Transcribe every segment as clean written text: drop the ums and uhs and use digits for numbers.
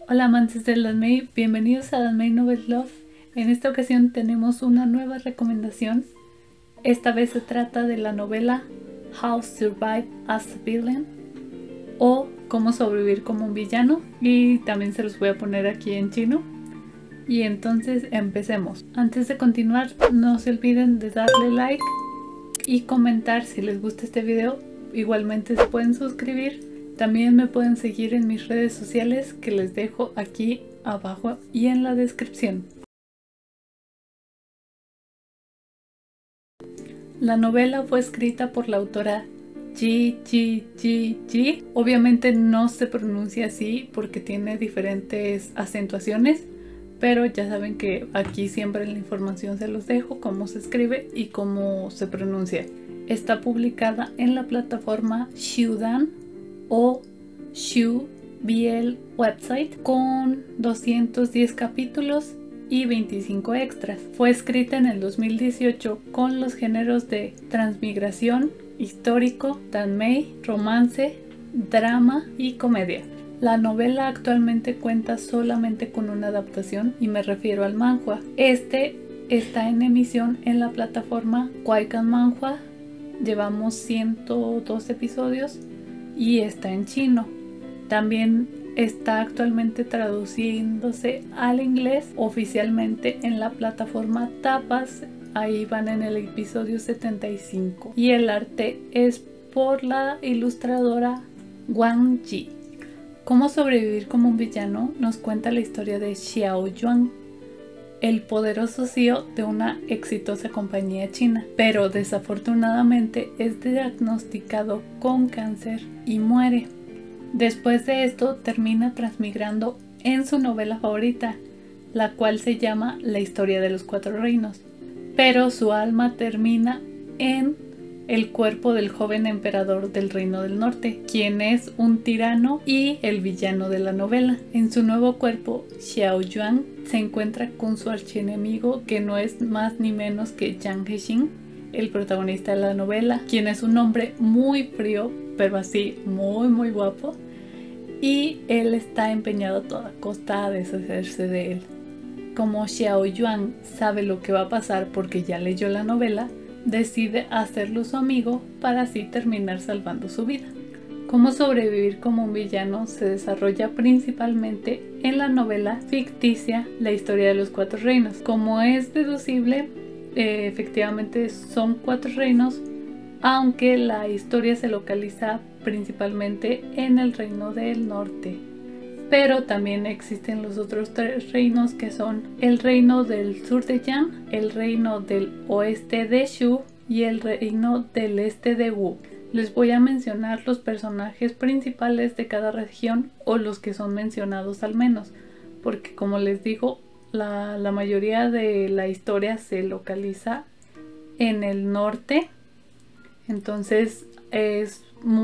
Hola amantes de Danmei, bienvenidos a Danmei Novel Love. En esta ocasión tenemos una nueva recomendación. Esta vez se trata de la novela How to Survive as a Villain o Cómo sobrevivir como un villano, y también se los voy a poner aquí en chino. Y entonces empecemos. Antes de continuar, no se olviden de darle like y comentar si les gusta este video. Igualmente se pueden suscribir. También me pueden seguir en mis redes sociales que les dejo aquí abajo y en la descripción. La novela fue escrita por la autora Ji. Obviamente no se pronuncia así porque tiene diferentes acentuaciones, pero ya saben que aquí siempre en la información se los dejo cómo se escribe y cómo se pronuncia. Está publicada en la plataforma Shudan o Shu BL website con 210 capítulos y 25 extras. Fue escrita en el 2018 con los géneros de transmigración, histórico, danmei, romance, drama y comedia. La novela actualmente cuenta solamente con una adaptación y me refiero al manhwa. Este está en emisión en la plataforma Kwaikan Manhwa. Llevamos 102 episodios y está en chino. También está actualmente traduciéndose al inglés oficialmente en la plataforma Tapas. Ahí van en el episodio 75. Y el arte es por la ilustradora Wang Ji. Cómo sobrevivir como un villano nos cuenta la historia de Xiao Yuan, el poderoso CEO de una exitosa compañía china, pero desafortunadamente es diagnosticado con cáncer y muere. Después de esto termina transmigrando en su novela favorita, la cual se llama La historia de los cuatro reinos, pero su alma termina en el cuerpo del joven emperador del Reino del Norte, quien es un tirano y el villano de la novela. En su nuevo cuerpo, Xiao Yuan se encuentra con su archienemigo, que no es más ni menos que Yang Hexin, el protagonista de la novela, quien es un hombre muy frío, pero así muy guapo, y él está empeñado a toda costa a deshacerse de él. Como Xiao Yuan sabe lo que va a pasar porque ya leyó la novela, decide hacerlo su amigo para así terminar salvando su vida. Cómo sobrevivir como un villano se desarrolla principalmente en la novela ficticia La historia de los cuatro reinos. Como es deducible, efectivamente son cuatro reinos, aunque la historia se localiza principalmente en el Reino del Norte. Pero también existen los otros tres reinos, que son el reino del sur de Yan, el reino del oeste de Shu y el reino del este de Wu. Les voy a mencionar los personajes principales de cada región, o los que son mencionados al menos, porque como les digo, la mayoría de la historia se localiza en el norte. Entonces es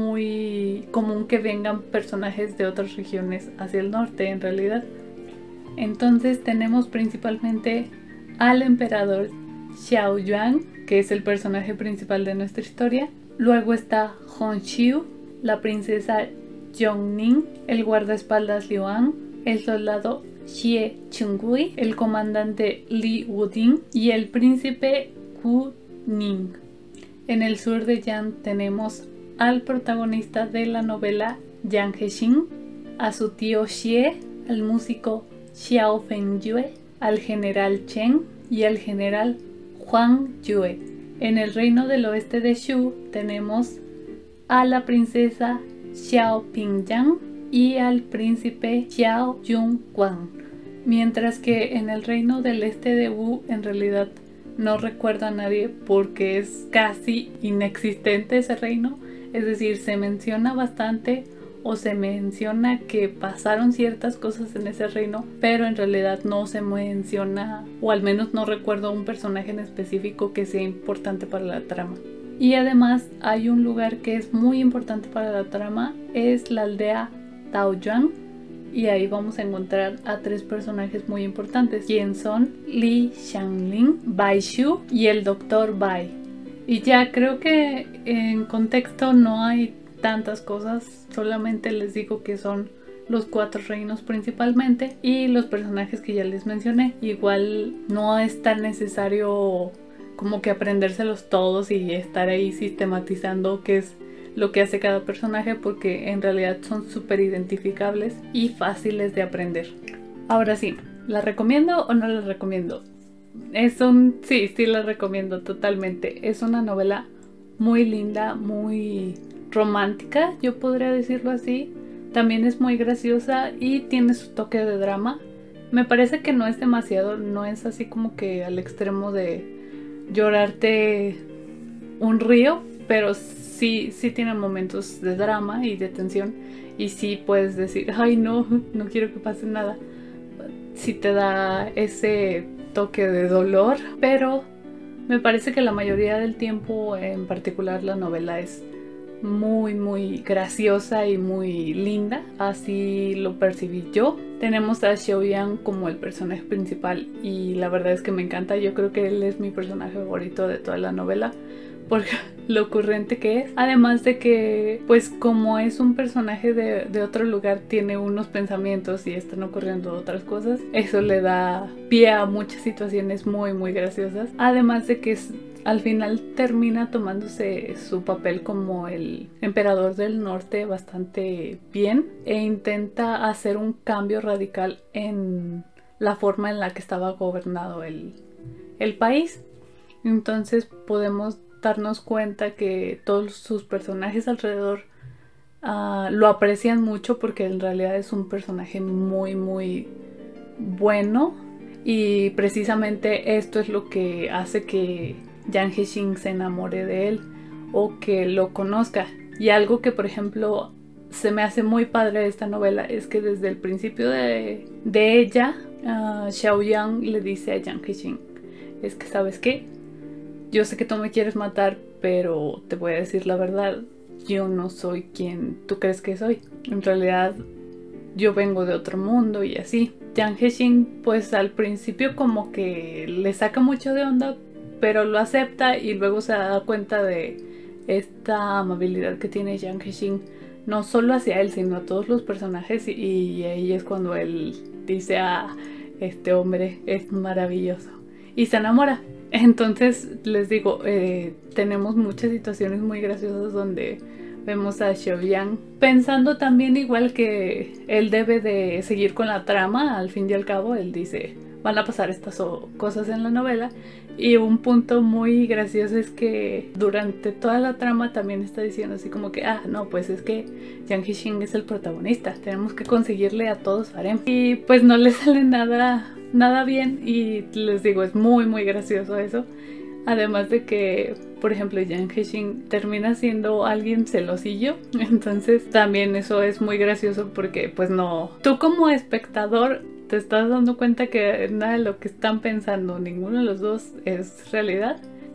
muy común que vengan personajes de otras regiones hacia el norte en realidad. Entonces tenemos principalmente al emperador Xiao Yuan, que es el personaje principal de nuestra historia. Luego está Hongxiu, la princesa Zhongning, el guardaespaldas Liuan, el soldado Xie Chengui, el comandante Li Wuding y el príncipe Gu Ning. En el sur de Yan tenemos al protagonista de la novela Yang Hexin, a su tío Xie, al músico Xiao Fengyue, al general Chen y al general Huang Yue. En el reino del oeste de Shu tenemos a la princesa Xiao Pingyang y al príncipe Xiao Yunguang. Mientras que en el reino del este de Wu en realidad no recuerdo a nadie porque es casi inexistente ese reino. Es decir, se menciona bastante o se menciona que pasaron ciertas cosas en ese reino, pero en realidad no se menciona, o al menos no recuerdo un personaje en específico que sea importante para la trama. Y además hay un lugar que es muy importante para la trama, es la aldea Taoyuan, y ahí vamos a encontrar a tres personajes muy importantes, quien son Li Xiangling, Bai Shu y el Dr. Bai. Y ya creo que en contexto no hay tantas cosas, solamente les digo que son los 4 reinos principalmente y los personajes que ya les mencioné. Igual no es tan necesario como que aprendérselos todos y estar ahí sistematizando qué es lo que hace cada personaje, porque en realidad son súper identificables y fáciles de aprender. Ahora sí, ¿la recomiendo o no la recomiendo? Sí, la recomiendo totalmente. Es una novela muy linda, muy romántica, yo podría decirlo así. También es muy graciosa y tiene su toque de drama. Me parece que no es demasiado, no es así como que al extremo de llorarte un río, pero sí tiene momentos de drama y de tensión. Y sí puedes decir, ay no quiero que pase nada. Sí te da ese toque de dolor, pero me parece que la mayoría del tiempo, en particular la novela, es muy graciosa y muy linda. Así lo percibí yo. Tenemos a Xiaoyan como el personaje principal y la verdad es que me encanta. Yo creo que él es mi personaje favorito de toda la novela por lo ocurrente que es. Además de que, pues como es un personaje de otro lugar, tiene unos pensamientos y están ocurriendo otras cosas. Eso le da pie a muchas situaciones muy graciosas. Además de que al final termina tomándose su papel como el emperador del norte bastante bien e intenta hacer un cambio radical en la forma en la que estaba gobernado el país. Entonces podemos darnos cuenta que todos sus personajes alrededor lo aprecian mucho, porque en realidad es un personaje muy bueno, y precisamente esto es lo que hace que Yang Hexin se enamore de él o que lo conozca. Y algo que, por ejemplo, se me hace muy padre de esta novela es que desde el principio de ella, Xiaoyan le dice a Yang Hexin, es que ¿sabes qué? Yo sé que tú me quieres matar, pero te voy a decir la verdad, yo no soy quien tú crees que soy. En realidad yo vengo de otro mundo y así. Yang Hexin pues al principio como que le saca mucho de onda, pero lo acepta y luego se da cuenta de esta amabilidad que tiene Yang Hexin, no solo hacia él, sino a todos los personajes, y ahí es cuando él dice, este hombre es maravilloso, y se enamora. Entonces les digo, tenemos muchas situaciones muy graciosas donde vemos a Xiaoyan pensando también igual que él debe de seguir con la trama. Al fin y al cabo él dice, van a pasar estas cosas en la novela. Y un punto muy gracioso es que durante toda la trama también está diciendo así como que, no, pues es que Yang Hexin es el protagonista, tenemos que conseguirle a todos harem. Y pues no le sale nada bien, y les digo, es muy gracioso eso. Además de que, por ejemplo, Yang Hexin termina siendo alguien celosillo, entonces también eso es muy gracioso, porque pues no, tú como espectador te estás dando cuenta que nada de lo que están pensando ninguno de los dos es realidad,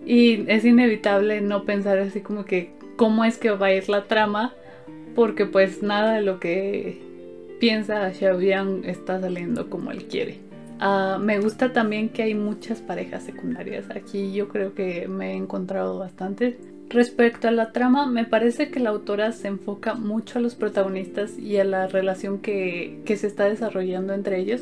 y es inevitable no pensar así como que cómo es que va a ir la trama, porque pues nada de lo que piensa Xiaoyan está saliendo como él quiere. Me gusta también que hay muchas parejas secundarias. Aquí yo creo que me he encontrado bastantes. Respecto a la trama, me parece que la autora se enfoca mucho a los protagonistas y a la relación que se está desarrollando entre ellos.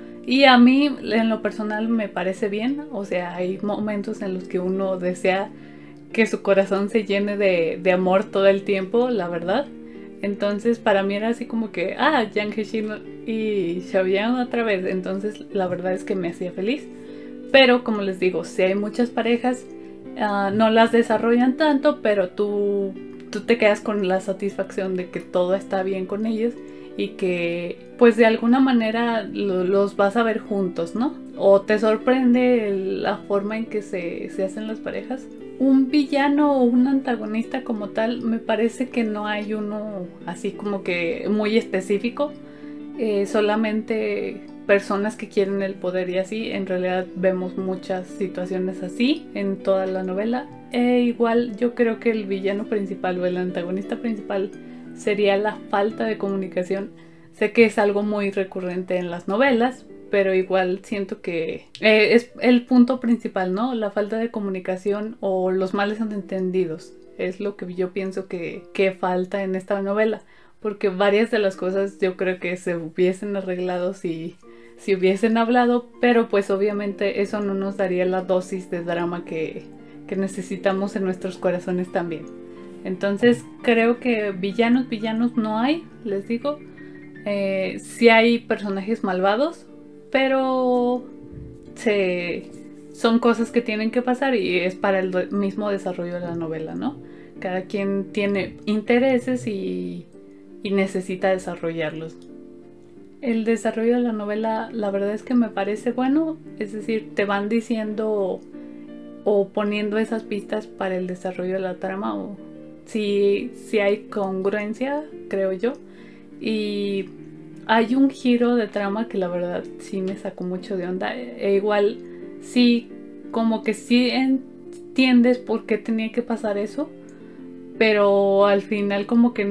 Y a mí, en lo personal, me parece bien. O sea, hay momentos en los que uno desea que su corazón se llene de amor todo el tiempo, la verdad. Entonces para mí era así como que, Yang Hexin y Xiaoyan otra vez. Entonces la verdad es que me hacía feliz. Pero como les digo, si hay muchas parejas, no las desarrollan tanto, pero tú te quedas con la satisfacción de que todo está bien con ellos y que pues de alguna manera los vas a ver juntos, ¿no? O te sorprende la forma en que se hacen las parejas. Un villano o un antagonista como tal, me parece que no hay uno así como que muy específico. Solamente personas que quieren el poder y así. En realidad vemos muchas situaciones así en toda la novela. Igual yo creo que el villano principal o el antagonista principal sería la falta de comunicación. Sé que es algo muy recurrente en las novelas, pero igual siento que es el punto principal, ¿no? La falta de comunicación o los males entendidos es lo que yo pienso que falta en esta novela. porque varias de las cosas yo creo que se hubiesen arreglado si hubiesen hablado, pero pues obviamente eso no nos daría la dosis de drama que necesitamos en nuestros corazones también. Entonces creo que villanos no hay, les digo. Sí hay personajes malvados, pero son cosas que tienen que pasar y es para el mismo desarrollo de la novela, ¿no? Cada quien tiene intereses y necesita desarrollarlos. El desarrollo de la novela, la verdad es que me parece bueno, es decir, te van diciendo o poniendo esas pistas para el desarrollo de la trama, o si hay congruencia, creo yo. Y hay un giro de trama que la verdad sí me sacó mucho de onda. Igual sí, como que sí entiendes por qué tenía que pasar eso, pero al final como que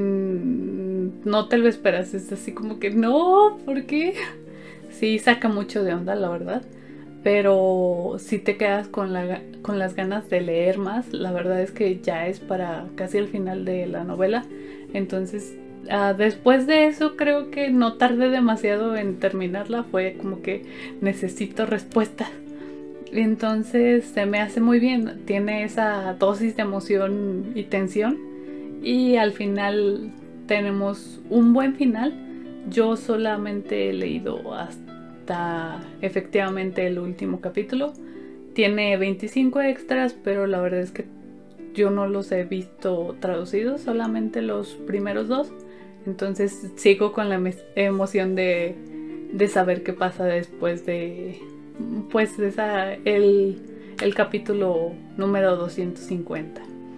no te lo esperas. Es así como que no, ¿por qué? Sí saca mucho de onda, la verdad. Pero si te quedas con las ganas de leer más, la verdad es que ya es para casi el final de la novela. Entonces después de eso creo que no tardé demasiado en terminarla. Fue como que necesito respuestas. Entonces se me hace muy bien. Tiene esa dosis de emoción y tensión. Y al final tenemos un buen final. Yo solamente he leído hasta efectivamente el último capítulo. Tiene 25 extras, pero la verdad es que yo no los he visto traducidos, solamente los primeros 2. Entonces sigo con la emoción de saber qué pasa después de pues el capítulo número 250.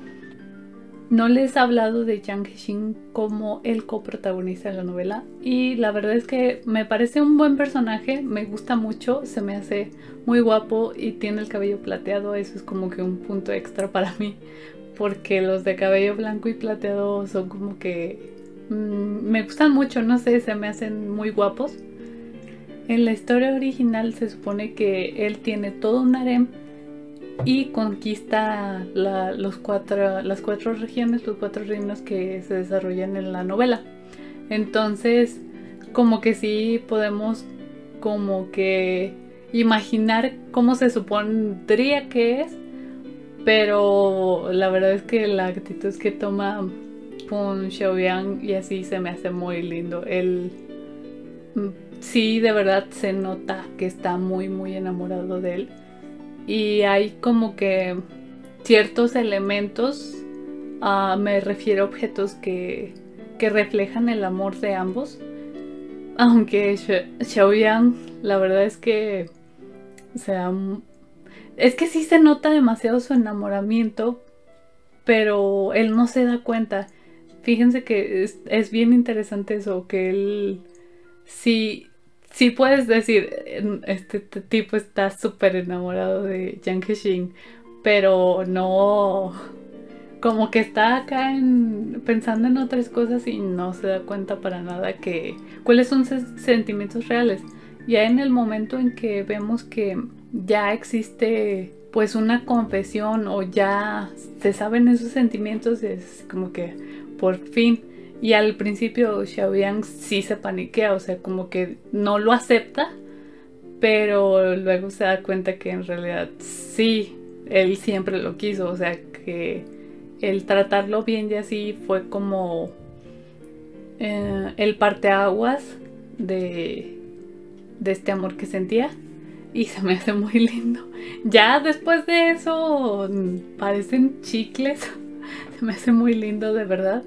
No les he hablado de Yang Hexin como el coprotagonista de la novela y la verdad es que me parece un buen personaje, me gusta mucho, se me hace muy guapo y tiene el cabello plateado. Eso es como que un punto extra para mí, porque los de cabello blanco y plateado son como que me gustan mucho, no sé, se me hacen muy guapos. En la historia original se supone que él tiene todo un harem y conquista las cuatro regiones, los 4 reinos que se desarrollan en la novela. Entonces como que sí podemos como que imaginar cómo se supondría que es, pero la verdad es que la actitud que toma con Xiaoyan y así se me hace muy lindo. Él sí, de verdad se nota que está muy muy enamorado de él. Y hay como que ciertos elementos, me refiero a objetos que reflejan el amor de ambos. Aunque Xiaoyan, la verdad es que, o sea, es que sí se nota demasiado su enamoramiento, pero él no se da cuenta. Fíjense que es bien interesante eso, que él sí puedes decir, este tipo está súper enamorado de Yang Hexin, pero no, como que está acá pensando en otras cosas y no se da cuenta para nada cuáles son sus sentimientos reales. Ya en el momento en que vemos que ya existe pues una confesión o ya se saben esos sentimientos, es como que por fin. Y al principio Xiaoyan sí se paniquea, o sea, como que no lo acepta, pero luego se da cuenta que en realidad sí, él siempre lo quiso, o sea, que el tratarlo bien y así fue como el parteaguas de este amor que sentía, y se me hace muy lindo. Ya después de eso parecen chicles, se me hace muy lindo, de verdad.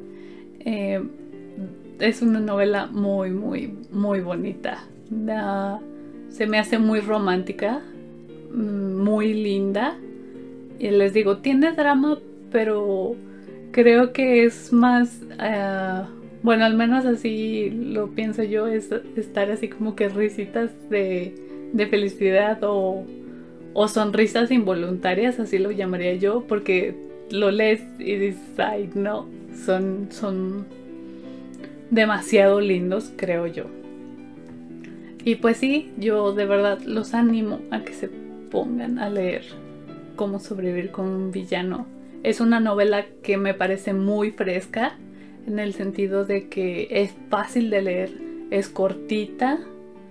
Es una novela muy muy muy bonita. Se me hace muy romántica, muy linda. Y les digo, tiene drama, pero creo que es más, bueno, al menos así lo pienso yo, es estar así como que risitas de felicidad o sonrisas involuntarias, así lo llamaría yo, porque lo lees y dices, ay no, son demasiado lindos, creo yo. Y pues sí, yo de verdad los animo a que se pongan a leer Cómo sobrevivir con un villano. Es una novela que me parece muy fresca, en el sentido de que es fácil de leer, es cortita.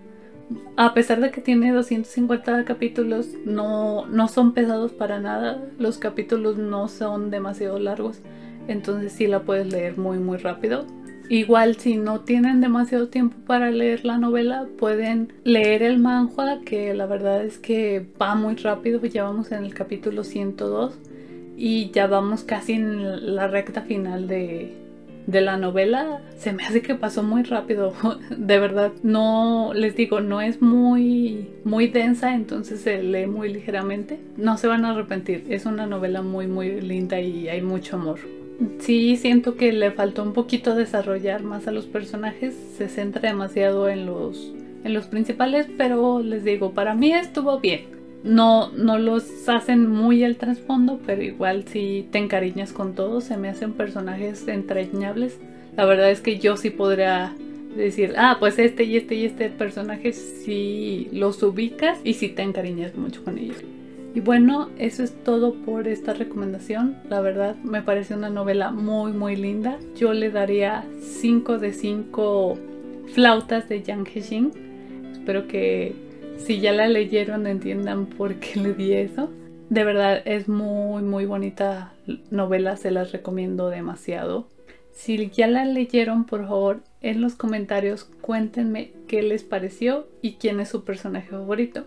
A pesar de que tiene 250 capítulos, no son pesados para nada. Los capítulos no son demasiado largos, entonces sí la puedes leer muy rápido. Igual si no tienen demasiado tiempo para leer la novela, pueden leer el manhwa, que la verdad es que va muy rápido. Ya vamos en el capítulo 102 y ya vamos casi en la recta final de la novela. Se me hace que pasó muy rápido. De verdad, no, les digo, no es muy densa, entonces se lee muy ligeramente. No se van a arrepentir, es una novela muy linda y hay mucho amor. Sí, siento que le faltó un poquito desarrollar más a los personajes. Se centra demasiado en los principales, pero les digo, para mí estuvo bien. No los hacen muy al trasfondo, pero igual si te encariñas con todos, se me hacen personajes entrañables. La verdad es que yo sí podría decir, pues este y este personaje sí los ubicas y sí te encariñas mucho con ellos. Y bueno, eso es todo por esta recomendación. La verdad me parece una novela muy linda. Yo le daría 5 de 5 flautas de Yang He-jin. Espero que si ya la leyeron entiendan por qué le di eso. De verdad es muy bonita novela, se las recomiendo demasiado. Si ya la leyeron, por favor en los comentarios cuéntenme qué les pareció y quién es su personaje favorito.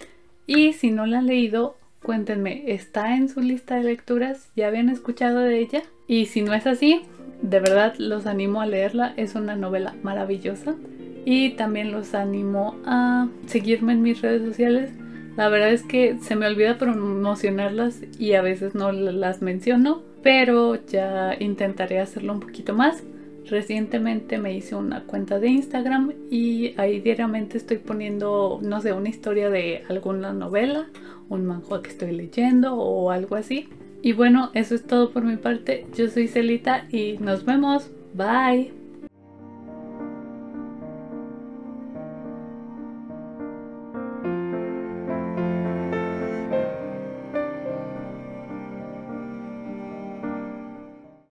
Y si no la han leído, cuéntenme, ¿está en su lista de lecturas? ¿Ya habían escuchado de ella? Y si no es así, de verdad los animo a leerla, es una novela maravillosa. Y también los animo a seguirme en mis redes sociales. La verdad es que se me olvida promocionarlas y a veces no las menciono, pero ya intentaré hacerlo un poquito más. Recientemente me hice una cuenta de Instagram y ahí diariamente estoy poniendo, no sé, una historia de alguna novela, un manhwa que estoy leyendo o algo así. Y bueno, eso es todo por mi parte. Yo soy Celita y nos vemos. Bye.